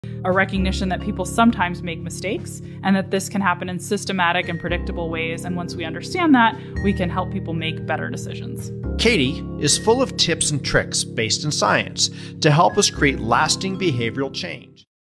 a recognition that people sometimes make mistakes and that this can happen in systematic and predictable ways. And once we understand that, we can help people make better decisions. Katy is full of tips and tricks based in science to help us create lasting behavioral change.